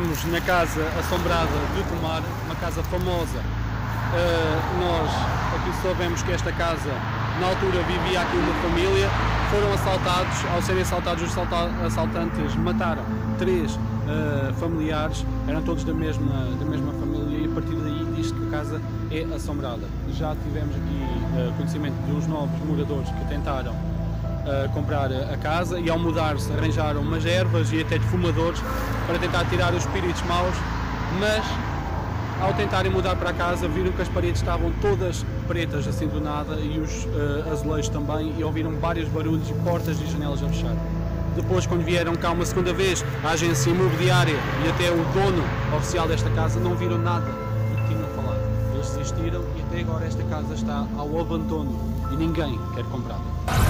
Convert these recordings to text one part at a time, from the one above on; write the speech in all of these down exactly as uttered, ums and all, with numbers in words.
estamos na casa assombrada de Tomar, uma casa famosa. Uh, nós aqui sabemos que esta casa, na altura, vivia aqui uma família. Foram assaltados. Ao serem assaltados, os assaltantes mataram três uh, familiares, eram todos da mesma, da mesma família, e a partir daí diz que a casa é assombrada. Já tivemos aqui uh, conhecimento de uns novos moradores que tentaram Uh, comprar a casa, e ao mudar-se arranjaram umas ervas e até defumadores para tentar tirar os espíritos maus, mas ao tentarem mudar para a casa viram que as paredes estavam todas pretas assim do nada, e os uh, azulejos também, e ouviram vários barulhos e portas e janelas a fechar. Depois, quando vieram cá uma segunda vez, a agência imobiliária e até o dono oficial desta casa não viram nada do que tinham falado. Eles desistiram e até agora esta casa está ao abandono e ninguém quer comprá-la.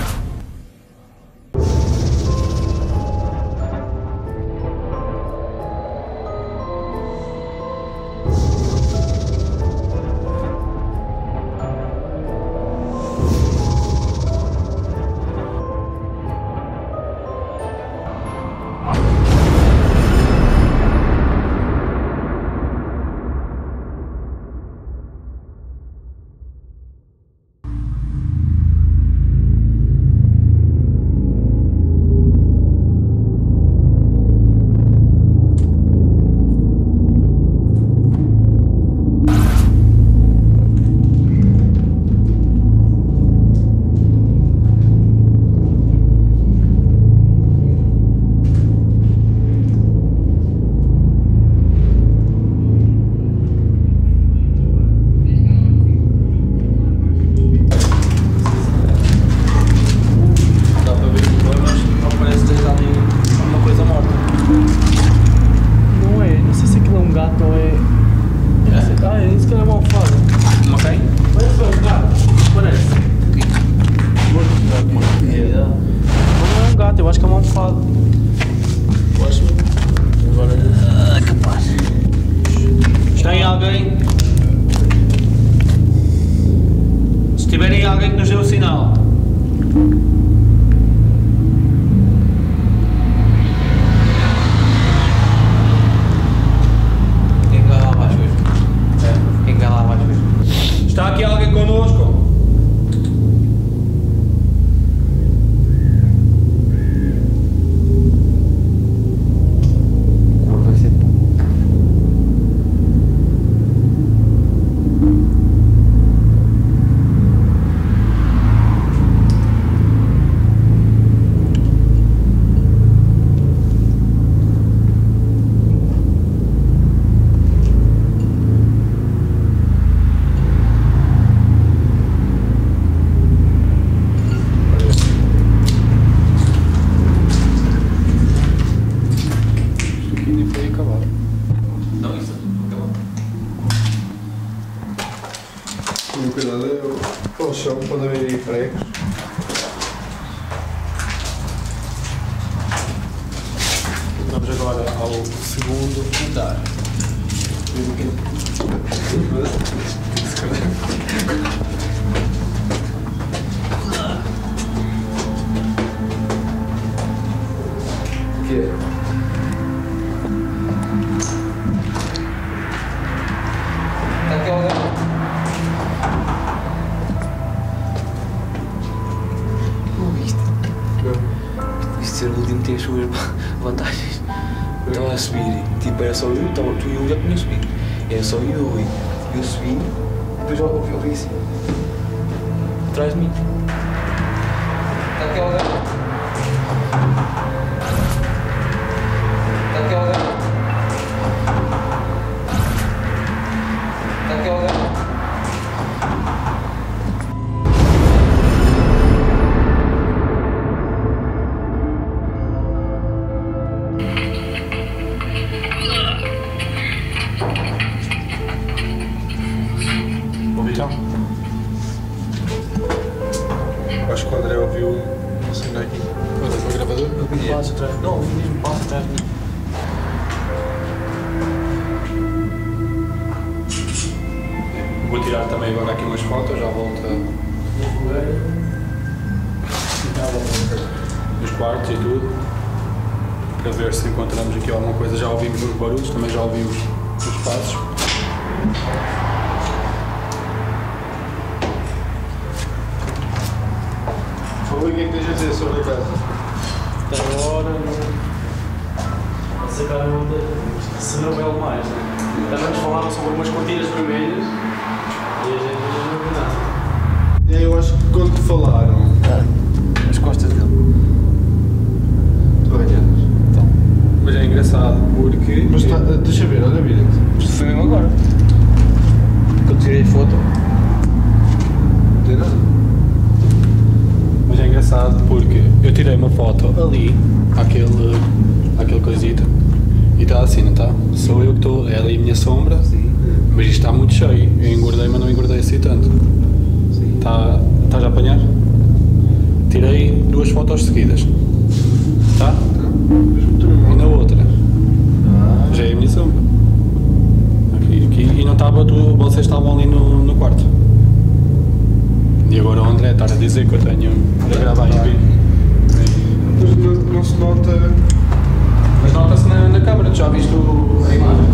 Eu acho que é uma almofada. Eu acho. Agora. Ah, capaz. Tem alguém? Se tiverem alguém que nos dê o sinal. Quem vai lá abaixo hoje? É? Quem vai lá abaixo hoje? Está aqui alguém connosco? Tenho cuidado ao chão quando haver pregos. Vamos agora ao segundo andar. O que é? Está aqui alguém? Isto ser o último tem as suas vantagens. Estão a subir, tipo, era só eu, então, tu e eu já tinha subido. Era só eu e o Rui. Eu subi e depois eu ouvi, ouvi assim, atrás de mim. Está aqui alguém? Está aqui alguém? Está aqui alguém? Então, acho que o André ouviu uma cena aqui. Olha, foi o gravador? Eu vi um passo atrás. Não, eu vi um passo atrás de mim. Vou tirar também agora aqui umas fotos, já volto nos quartos e tudo. para ver se encontramos aqui alguma coisa. Já ouvimos os barulhos, também já ouvimos os passos. O que é que tens a dizer sobre a casa? Até agora não sacaram se revela mais, né? Também nos falaram sobre umas cortinas vermelhas e a gente não viu nada. E aí eu acho que quando te falaram. Ah, as costas dele. Tu ganhavas. Então, mas é engraçado porque. Mas tá, deixa ver, olha, vira-te. Isto foi mesmo agora. Que eu tirei foto. Não tem nada. Mas é engraçado porque eu tirei uma foto ali, àquele, àquele coisito, e está assim, não está? Sou eu que estou, é ali a minha sombra, Sim. mas isto está muito cheio. Eu engordei, mas não engordei assim tanto. Sim. Está, estás a apanhar? Tirei duas fotos seguidas. Tá? E na outra, Ah. já é a minha sombra. Aqui, aqui, e não estava, tu, vocês estavam ali no, no quarto. E agora o André está a dizer que eu tenho a gravar em vídeo. Mas não, não se nota. Mas nota-se na, na câmara, tu já viste o, a imagem?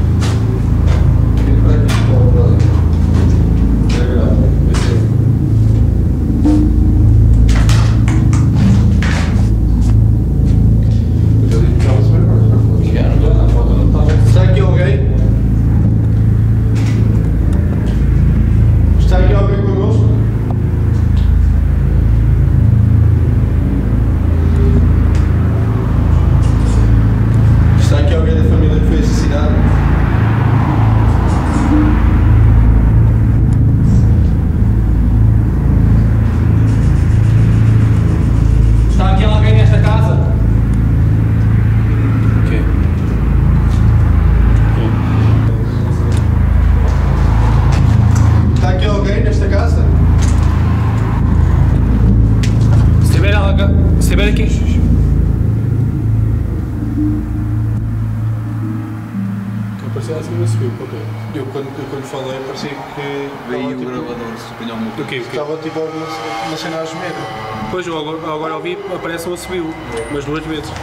É verdade, vai ser. Mas eu digo que estava a saber agora, não Já não deu, na foto não estava. Está aqui alguém? Está aqui alguém connosco? Está aqui alguém da família que foi assassinado? Está aqui alguém nesta casa? O quê? Está aqui alguém nesta casa? Se tiver alguém, se tiver aqui. Parecia assim no subiu, ok. Eu quando, eu quando falei parecia que Veio estava, o tipo, gravador, se apanhar uma O quê? O quê? estava tipo alguma uma cena a gemer. Pois, eu agora, agora ouvi, aparece um subiu, mas duas vezes.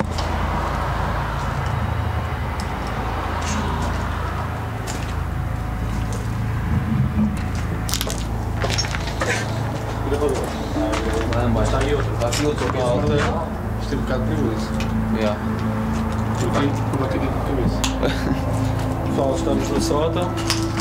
Gravador. Ah, mas Está aí outro. está aqui outro. Ah, ok. Isto é um bocado perigoso. Yeah. Uma batida de cabeça. Pessoal, estamos no sótão.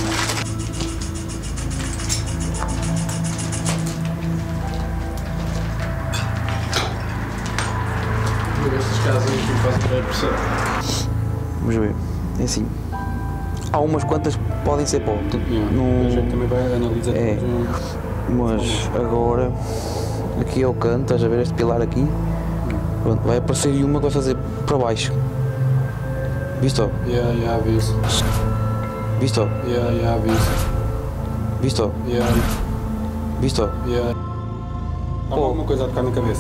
Estas casas aqui fazem a pressão. Vamos ver. É assim. Há umas quantas que podem ser pó. Tipo, Yeah. não- A gente também vai analisar É. tudo. Mas agora, aqui é o canto, estás a ver este pilar aqui? Pronto, vai aparecer aí uma que vai fazer para baixo. Visto? Yeah, yeah, vi isso. Visto? Yeah, yeah, vi isso. Visto? Yeah, Visto? yeah. Há Oh. alguma coisa a tocar na cabeça?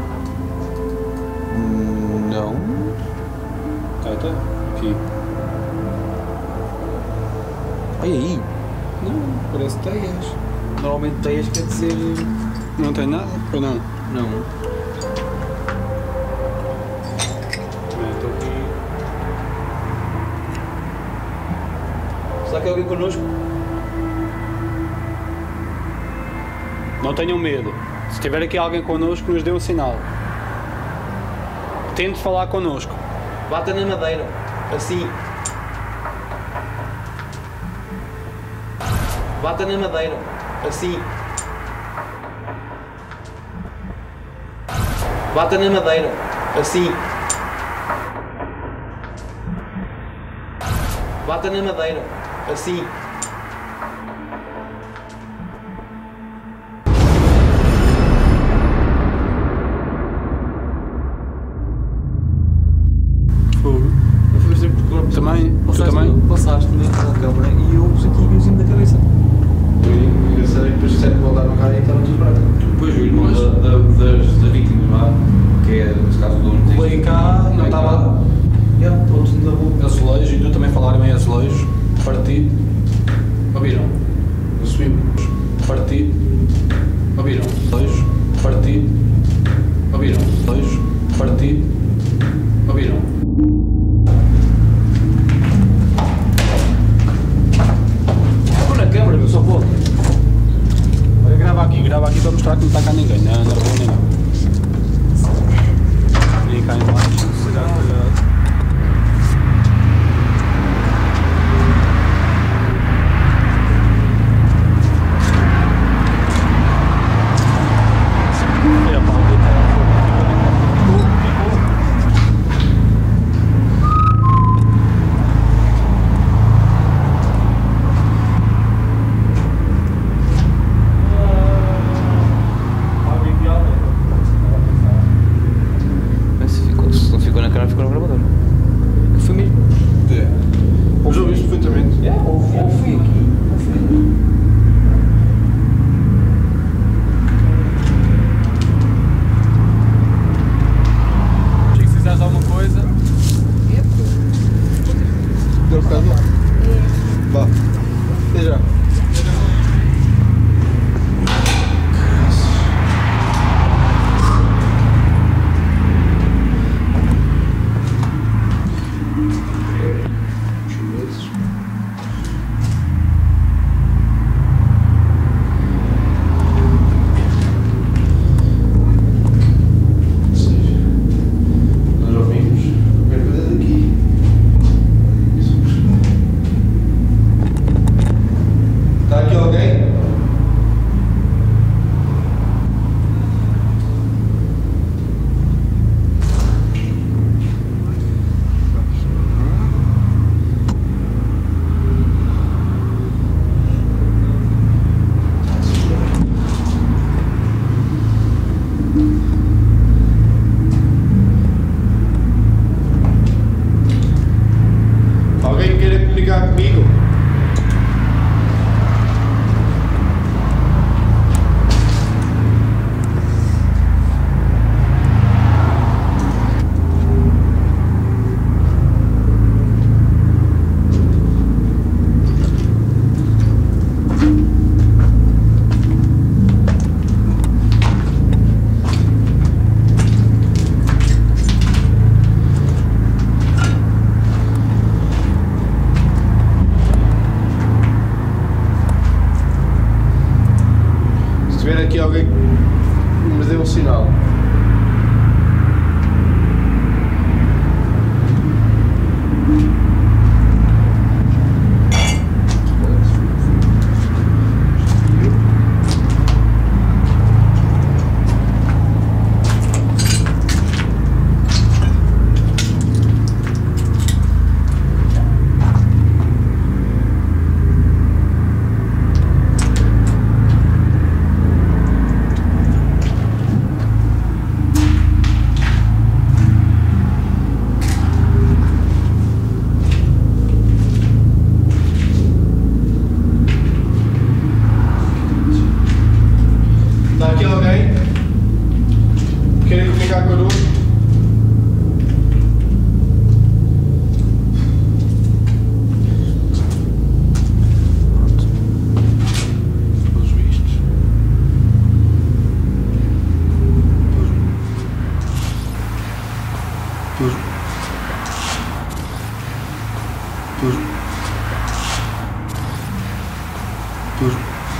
Hum, Não. Tá, tá. Aqui. Olha aí. Não, parece teias. Normalmente teias quer dizer. Não tem nada? Ou não? Não. Também estou aqui. Será que é alguém connosco? Não tenham medo. Se tiver aqui alguém connosco, nos dê um sinal. Tente falar connosco. Bata na madeira. Assim. Bata na madeira. Assim. Bata na madeira. Assim. Bata na madeira. Assim. Fogo. Também? Tu Passaste, também? passaste na câmara e eu pus aqui o vizinho da cabeça. Eu pensei, depois disseram que voltaram cá e estava tudo branco. Depois o irmão da, da, das, das vítimas lá, que é nesse caso o dono disto. Veio cá, não estava. Yeah, pronto, na boa. Azulejo, e tu também falaram em azulejo. Partido. Ouviram? Eu subi. Partido. Ouviram? Azulejo. Partido. Ouviram? Azulejo. Partido. Ouviram? tiver aqui alguém que me dê um sinal. Está aqui alguém? Querem comunicar connosco? Pelos vistos. Pelos... Pelos... Pelos...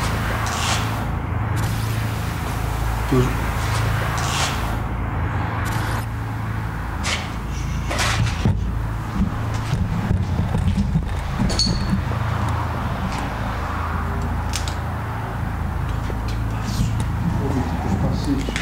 Pelos... Ouvi tipo os passos.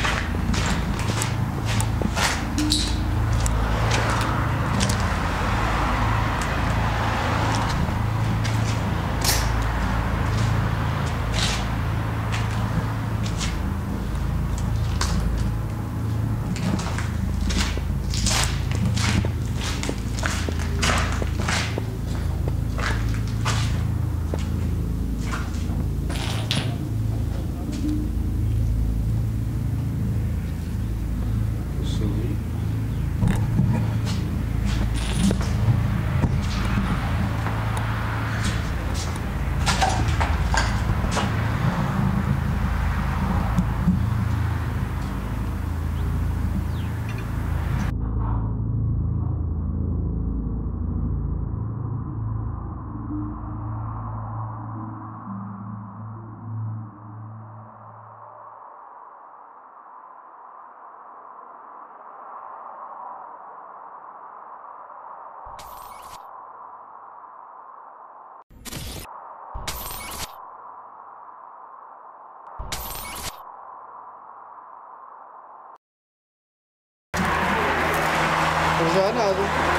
Para já nada.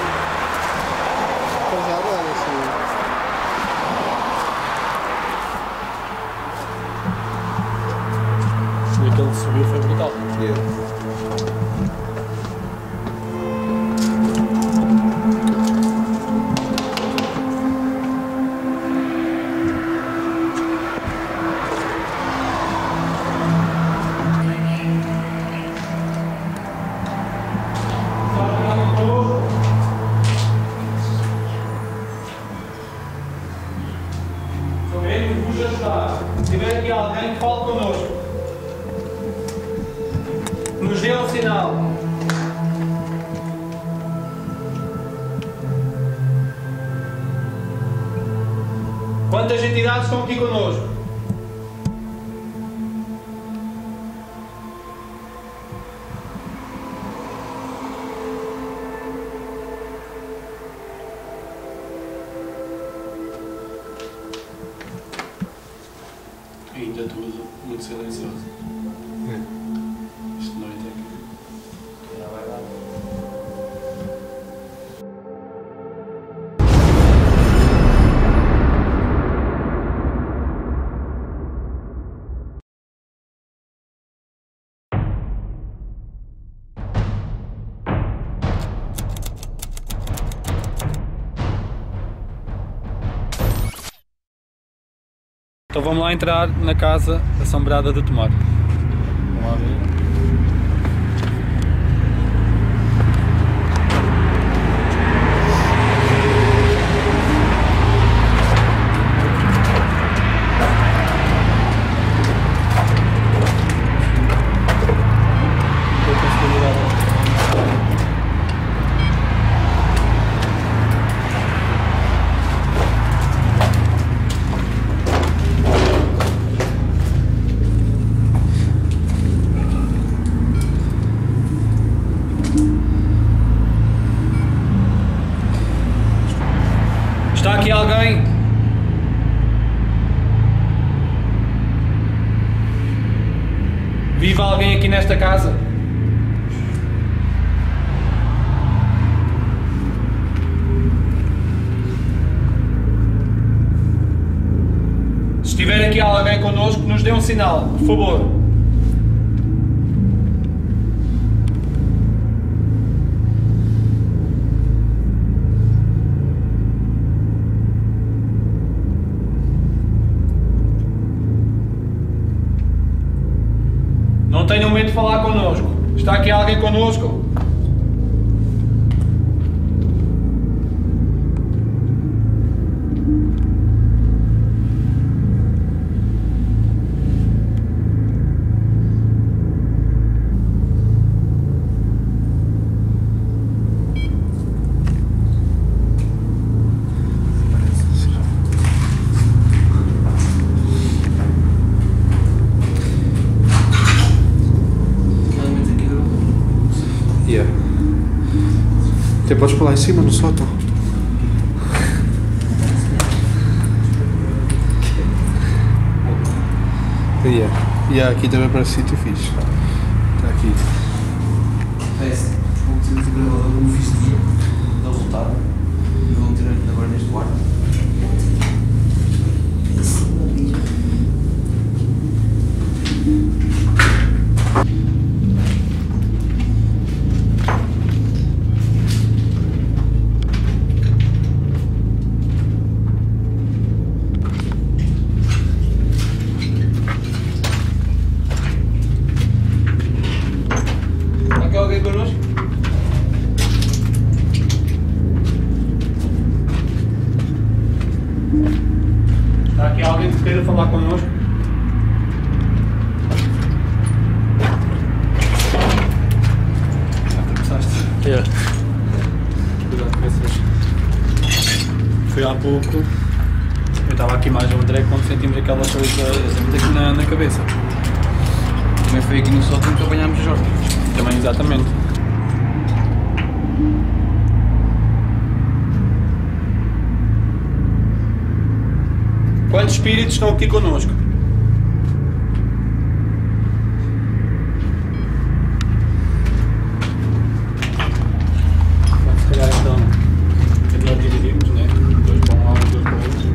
Para já nada, assim. E aquele que subiu foi brutal. Yeah. Se tiver aqui alguém que fale connosco, nos dê um sinal. Quantas entidades estão aqui connosco? Ainda tudo muito silencioso. Isto noite é que já vai dar. Então vamos lá entrar na casa assombrada do Tomar. Vamos lá ver. Vive alguém aqui nesta casa? Se estiver aqui alguém connosco, nos dê um sinal, por favor. Não tenham medo de falar connosco. Está aqui alguém connosco? Yeah. Até podes pular em cima no sótão. Yeah. Yeah, aqui também parece sítio fixe. Está aqui. Parece vou ter o gravador como fiz dia do resultado e vou meter agora neste quarto. Está aqui alguém que queira falar connosco? Já começaste? Yeah. Cuidado com essas. Foi há pouco. Eu estava aqui mais ao André quando sentimos aquela coisa muito aqui na, na cabeça. Também foi aqui no sótão que apanhámos a Jorge. Também, exatamente. Quantos espíritos estão aqui connosco? Bom, se calhar então é melhor dividirmos, né? Dois para um lado e dois para o outro.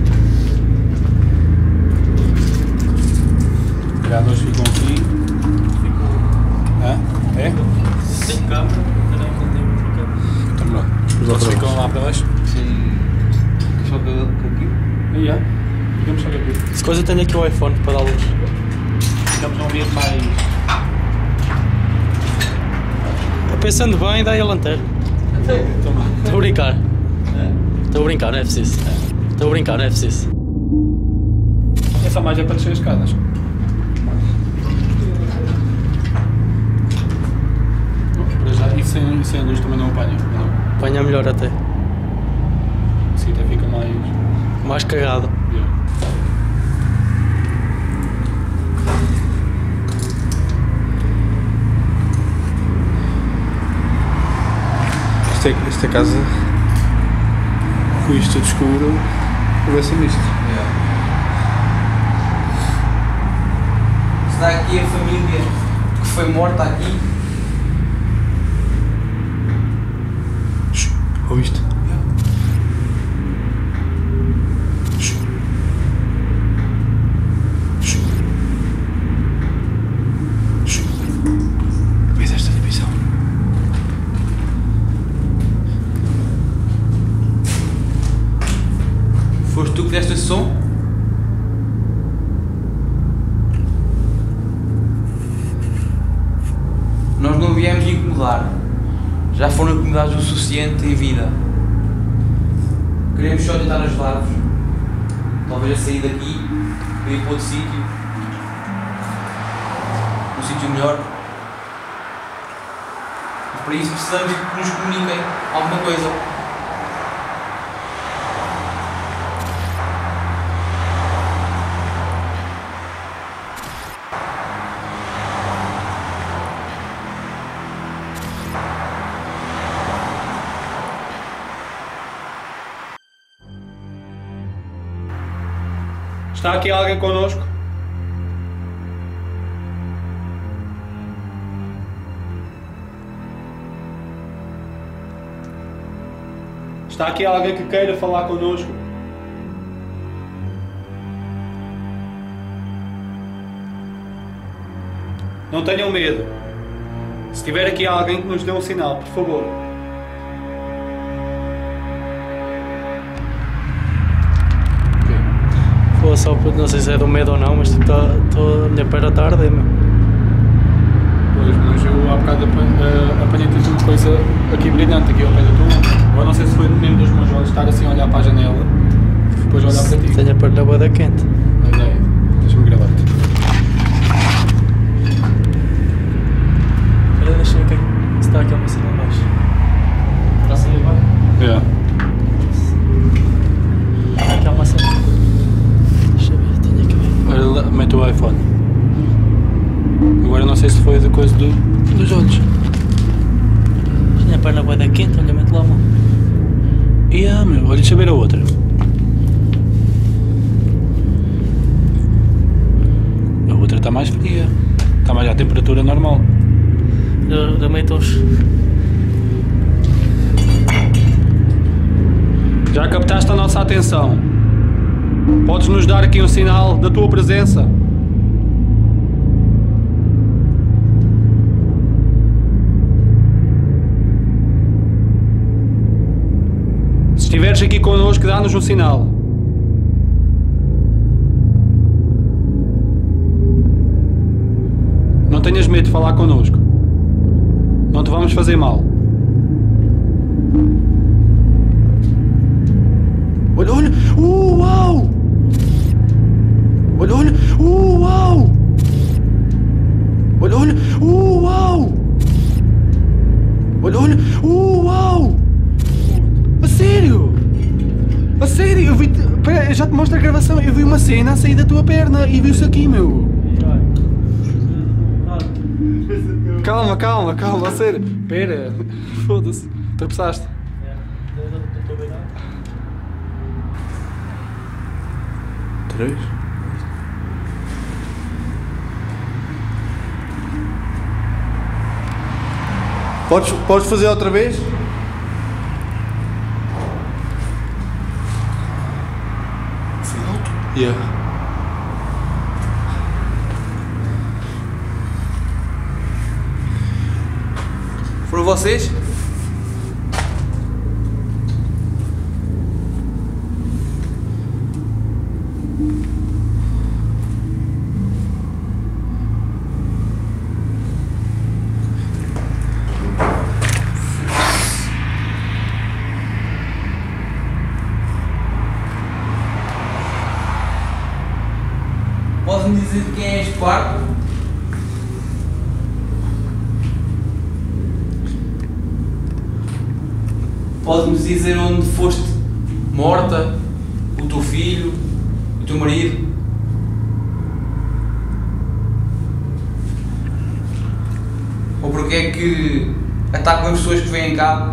Se calhar dois ficam aqui. Hã? É? Tem câmera, também tem câmera. Então melhor. Os outros ficam lá para baixo. Sim. Só que aqui. E já. Ficamos só aqui. Se coisa, eu tenho aqui o iPhone para dar luz. Ficamos num ambiente mais. Pensando bem, dá aí a lanterna. Toma. Estou a brincar. Estou a brincar, não é preciso. Estou a brincar, não é preciso. É só mais é para descer as escadas. Para já, e sem, sem a luz também não apanha, não? Apanha melhor até. Assim até fica mais. Mais cagado. Yeah. Esta, é- esta casa, com isto tudo escuro, conversa nisto. Está aqui a família que foi morta aqui. Ouviste? Vês esta divisão? Foste tu que deste esse som? Nós não viemos incomodar. Já foram incomodados o suficiente em vida. Queremos só tentar ajudar-vos. Talvez a sair daqui, para ir para outro sítio. Um sítio melhor. Mas para isso precisamos que nos comuniquem alguma coisa. Está aqui alguém connosco? Está aqui alguém que queira falar connosco? Não tenham medo. Se tiver aqui alguém que nos dê um sinal, por favor. Foi só por, não sei se é do medo ou não, mas tipo, tá, tô, a minha perna está a arder, meu. Pois, mas eu há bocado uh, apanhei tipo uma coisa aqui brilhante, aqui ao pé da tua. Agora não sei se foi mesmo dos meus olhos estar assim a olhar para a janela, depois olhar para ti. Tenho a perna boa da quente. Mas é, deixa-me gravar-te. Espera, deixa eu ver se está aqui uma cena abaixo. Está assim abaixo? É. Está aqui uma cena. Deixa eu ver, tenho aqui ver. Olha, mete o iPhone. Agora não sei se foi de coisa do, dos olhos. Tenho a perna boa da quente, olha, mete lá a mão. E ah, meu, olha, deixa eu ver a outra. A outra está mais fria. Está mais à temperatura normal. Eu, eu meto-os. Já captaste a nossa atenção. Podes nos dar aqui um sinal da tua presença? Se estiveres aqui connosco, dá-nos um sinal. Não tenhas medo de falar connosco. Não te vamos fazer mal. Olha, olha! Uh, uau! Olha, olha! Uh, uau! Olha, olha! Uh, uau! Olha, olha! Uh, uau! A sério? A sério? Eu vi... Pera, eu já te mostro a gravação. Eu vi uma cena a sair da tua perna e viu-se aqui, meu. Calma, calma, calma, a sério. Pera, foda-se. Tropeçaste. Três? Podes, podes fazer outra vez? Foi alto. Yeah. Foram vocês? Pode-me dizer de quem é este quarto? Pode-me dizer onde foste morta, o teu filho, o teu marido? Ou porque é que atacam as pessoas que vêm cá?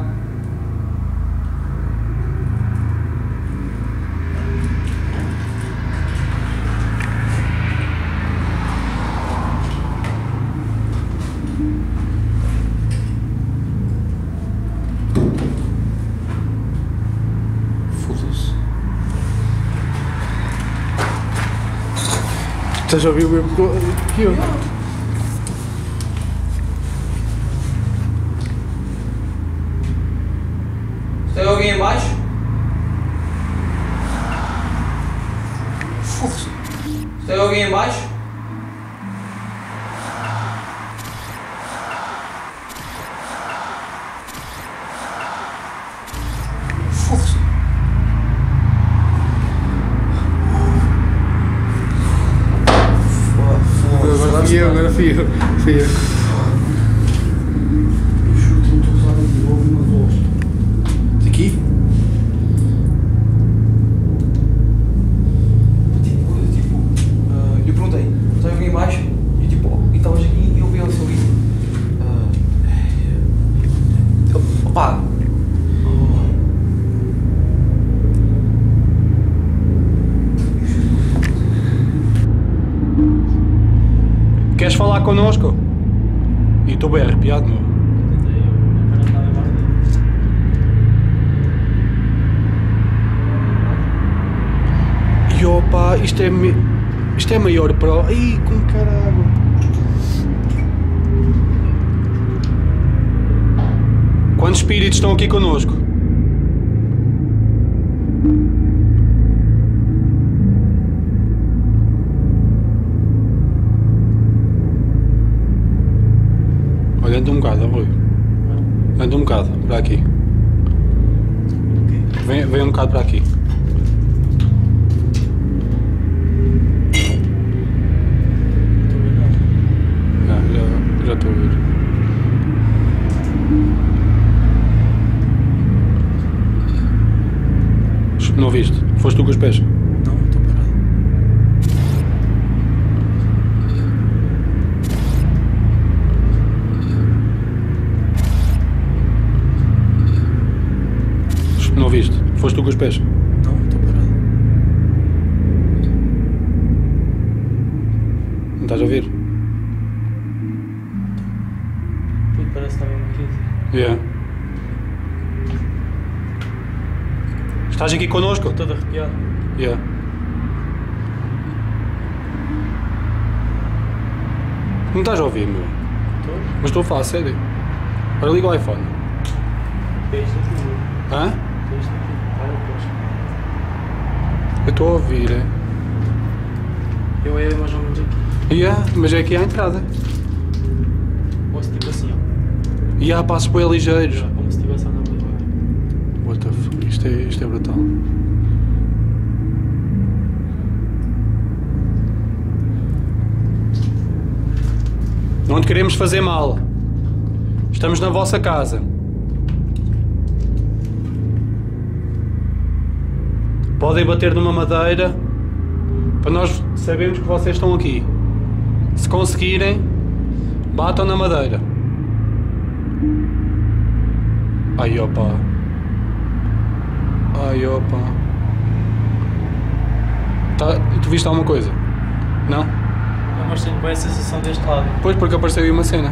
Estás a ouvir o mesmo que eu? Tem alguém em baixo? Foda-se. Tem alguém em baixo? Foda-se. Agora fui eu, agora fui eu. Fui eu. Aqui? Tipo, tipo, ah, eu perguntei, está alguém em baixo? E tipo, e estavas aqui e eu vi ele sorrir. Uh, opa! Queres falar connosco? E estou bem arrepiado, meu. Ai opa, isto é, me... isto é maior para... Ai, com caralho. Quantos espíritos estão aqui connosco? Olha, anda um bocado, Rui. Anda um bocado, para aqui. Vem, vem um bocado para aqui. Ah, já, já estou a ver. Não viste? Foste tu com os pés? Não, estou parado. Não viste? Foste tu com os pés? Não, estou parado. Não estás a ouvir? Tudo parece que está bem aqui. Yeah. Estás aqui connosco? Todo arrepiado. Yeah. Não estás a ouvir, meu? Estou? Mas estou a falar sério. Ora, liga o iPhone. É isto aqui. Hã? É isto aqui. Olha, pois. Eu estou a ouvir, é? Eu é mais ou menos aqui. Yeah, mas é aqui à entrada. Posso tipo assim, ó. E há passos bem ligeiros. Já, como se estivesse a andar muito devagar. What the fuck? Isto é, isto é brutal. Não te queremos fazer mal. Estamos na vossa casa. Podem bater numa madeira para nós sabermos que vocês estão aqui. Se conseguirem, batam na madeira. Ai opa. Ai opa. Tá, tu viste alguma coisa? Não? Não, mas tenho bem a sensação deste lado. Pois, porque apareceu aí uma cena.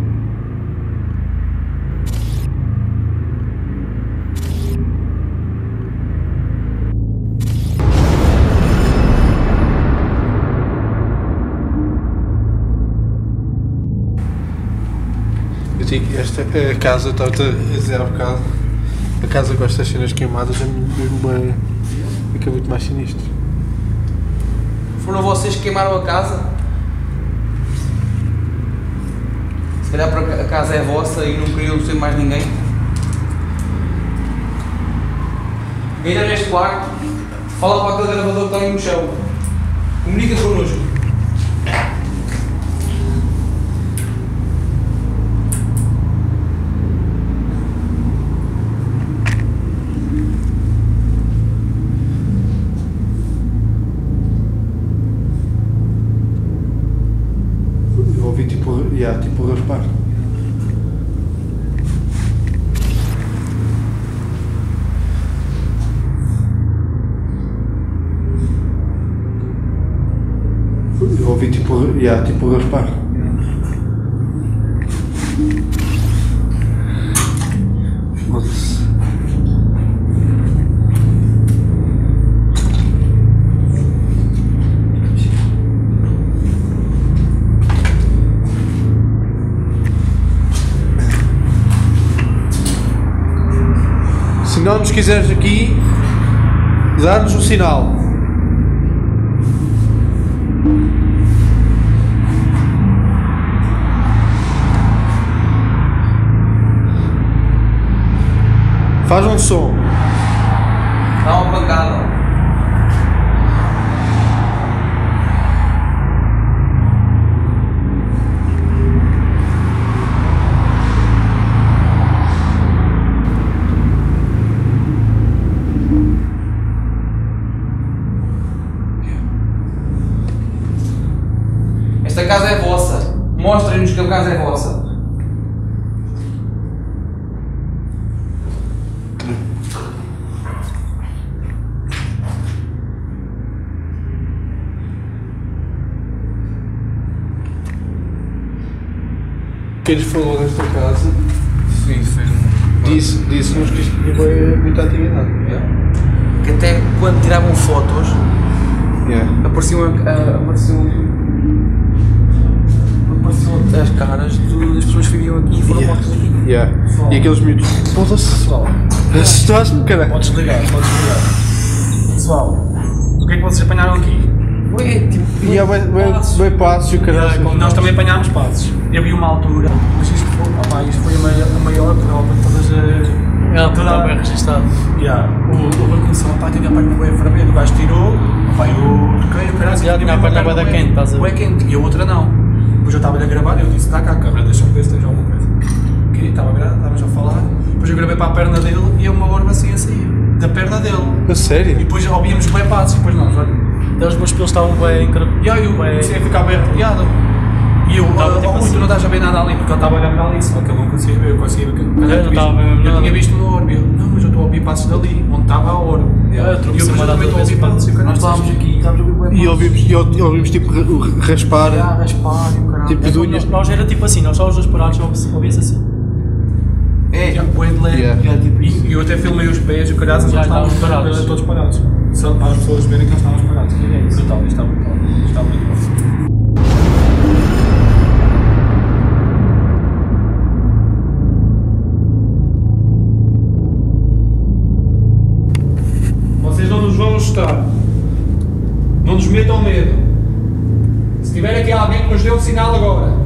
Eu digo que esta a casa, estava-te a dizer há bocado, a casa com estas cenas queimadas é mesmo uma. Fica muito mais sinistro. Foram vocês que queimaram a casa? Se calhar porque a casa é vossa e não queriam ser mais ninguém? Entra neste quarto, fala para aquele gravador que está aí no chão. Comunica connosco. Eu ouvi tipo, yeah, tipo raspar. Eu ouvi tipo, yeah, tipo raspar. Foda-se. Se não nos quiseres aqui, dá-nos um sinal. Faz um som. Dá uma pancada. Esta casa é vossa. Mostrem-nos que a casa é vossa. Quem nos falou desta casa Sim, fez disse, disse-nos que isto tinha muita atividade. Que até quando tiravam fotos Yeah. apareciam, uh, apareciam, apareciam as caras do- das pessoas que viviam aqui e foram Yeah. mortas aqui. Yeah. E aqueles miúdos. Foda-se. Pessoal, Assustaste-me, caralho. podes ligar, podes ligar. Pessoal, o que é que vocês apanharam aqui? Ué, tipo, E há bem passos e o caralho. nós também apanhámos passos. Eu vi uma altura, mas isto foi, ah, pá, isto foi a maior, a maior prova de todas as. É, toda está a- bem registado. Yeah. O, o Rui começou a ter a perna bem fervendo, o gajo tirou, pá, eu toquei, o caralho, Já tinha a perna bué da quente, estás a ver? bué quente, e a outra não. Depois eu estava a gravar e eu disse, dá cá a câmera, deixa-me ver se tens alguma coisa. Ok, estava a gravar, estávamos a falar, depois eu gravei para a perna dele e uma orba assim a sair, da perna dele. A E sério? depois ouvíamos bem passos, e depois nós, olha. Então os meus pelos estavam bem E aí eu bem- comecei a ficar bem arrepiado. E eu, Estava oh, tipo oh, Rui, assim. tu não estás a ver nada ali, porque eu estava a olhar para ali, só que ele não conseguia ver, eu conseguia ver. que- Eu não tinha estava a ver mesmo visto- Eu nada. tinha visto uma orbe, eu, não, mas eu estou a ouvir passos dali, onde estava a orbe. eu E eu trouxe depois uma eu data também estou a de ouvir vezes passos, e o caralho, Nós estávamos aqui, estávamos a ouvir bem. E ouvimos, e ou- e ouvimos tipo ra- o raspar. a raspar e o caralho. Tipo, É de como unhas. nós, nós era tipo assim, nós só os dois parados só ouvia-se assim. É, tipo, bué de leve. Yeah. Yeah, tipo, e eu até filmei os pés e o caralho, Já já estávamos estávamos parados. parados. Todos parados. Só para as pessoas verem que nós estávamos parados. E é isso. Brutal, isto está brutal. Isto está muito bom. Vocês não nos vão assustar. Não nos metam medo. Se tiver aqui alguém que nos dê um sinal agora.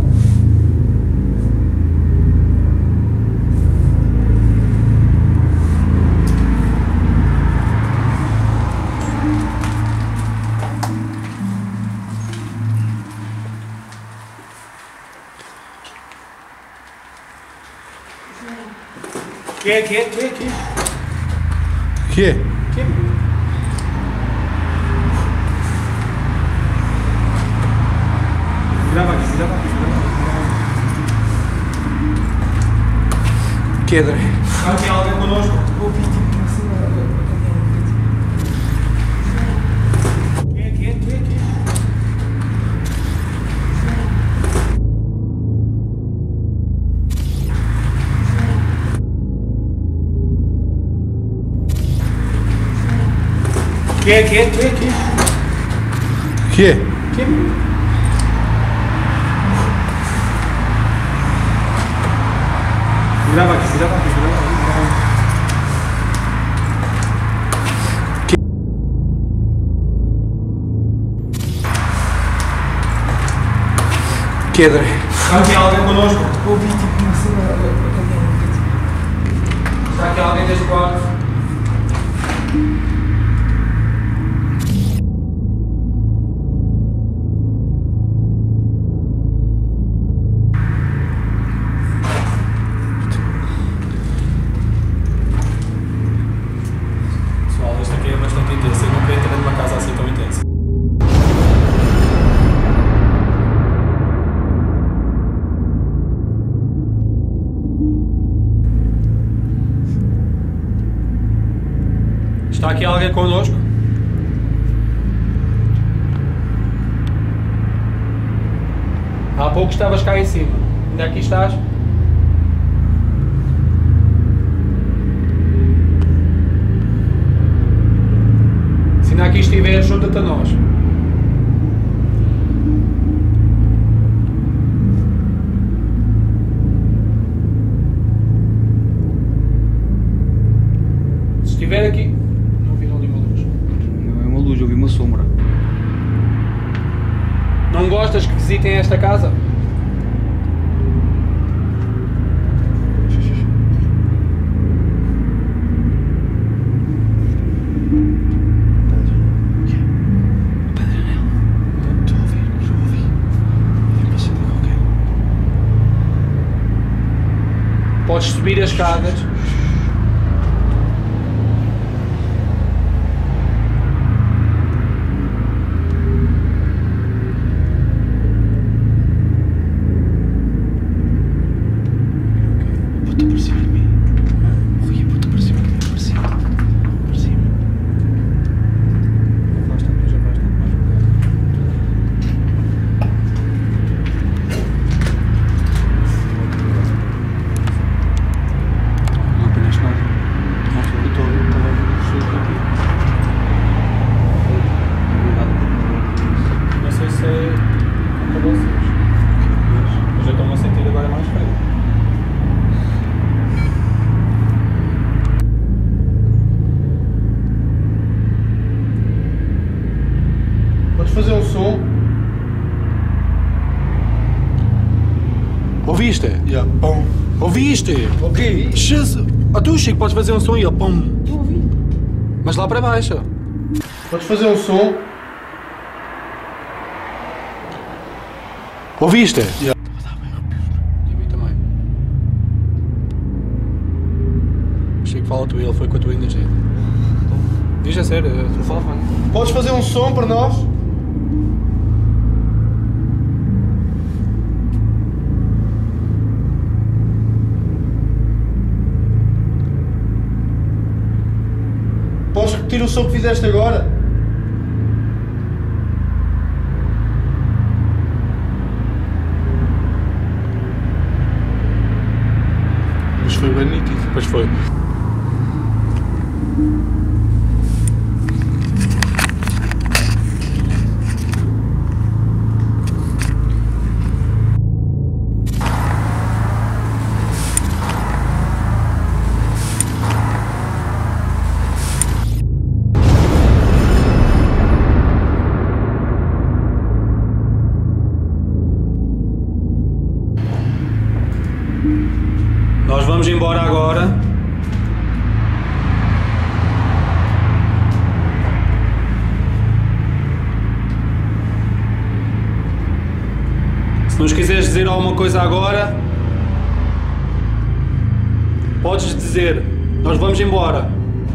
Que é, que é, que é, que é? Que é? Que é? Grava aqui, grava aqui, grava aqui. Que é, André? Está aqui alguém connosco? Que é, que é, que é, que é? Que é, que é, que é, que é? Que é? Que é? Grava aqui, grava aqui, grava aqui. grava aqui. Que é, André? Está aqui alguém connosco? Ouvi tipo uma cena. Está aqui alguém deste quarto? Pessoal, isto aqui é bastante intenso. Eu nunca entrei numa casa assim tão intensa. Está aqui alguém connosco? Há pouco estavas cá em cima. Onde é que estás? Se ainda aqui estiveres, junta-te a nós. Se estiver aqui, não viram ali uma luz. Não é uma luz, eu vi uma sombra. Não gostas que visitem esta casa? Podes subir as escadas. Puta por cima de mim. Rui, puta por cima de mim, por cima. Por cima. Afasta-te, já afasta-te mais um bocado. Ouviste? Yeah, pão. Ouviste? Ok. Jesus. Ah, tu, Chico, podes fazer um som e ele pum. Não ouvi. Mas lá para baixo. Podes fazer um som? Ouviste? Yeah. E a mim também. Chico, fala tu e ele foi com a tua energia. Diz a sério, tu fala, mano. Podes fazer um som para nós? Podes repetir o som que fizeste agora? Mas foi bem nítido. Pois foi. Nós vamos embora agora. Se nos quiseres dizer alguma coisa agora, podes dizer. Nós vamos embora.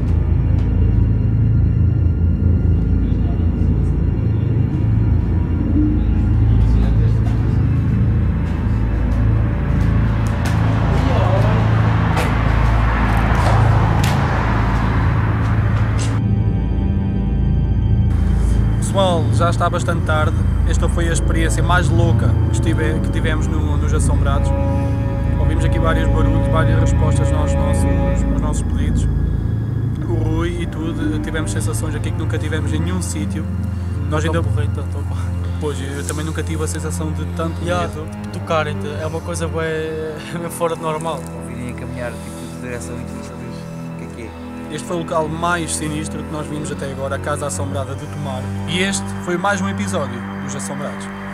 Pessoal, já está bastante tarde. Esta foi a experiência mais louca que, estive, que tivemos no, nos Assombrados. Ouvimos aqui vários barulhos, várias respostas aos nossos, aos nossos pedidos. O Rui e tudo, tivemos sensações aqui que nunca tivemos em nenhum sítio. Nós ainda... Pois, eu também nunca tive a sensação de tanto Yeah, medo. tocarem-te é uma coisa bem fora de normal. Ouvirem a caminhar tipo, de direção e tudo, sabes o que é que é? Este foi o local mais sinistro que nós vimos até agora, a Casa Assombrada de Tomar. E este foi mais um episódio dos Assombrados.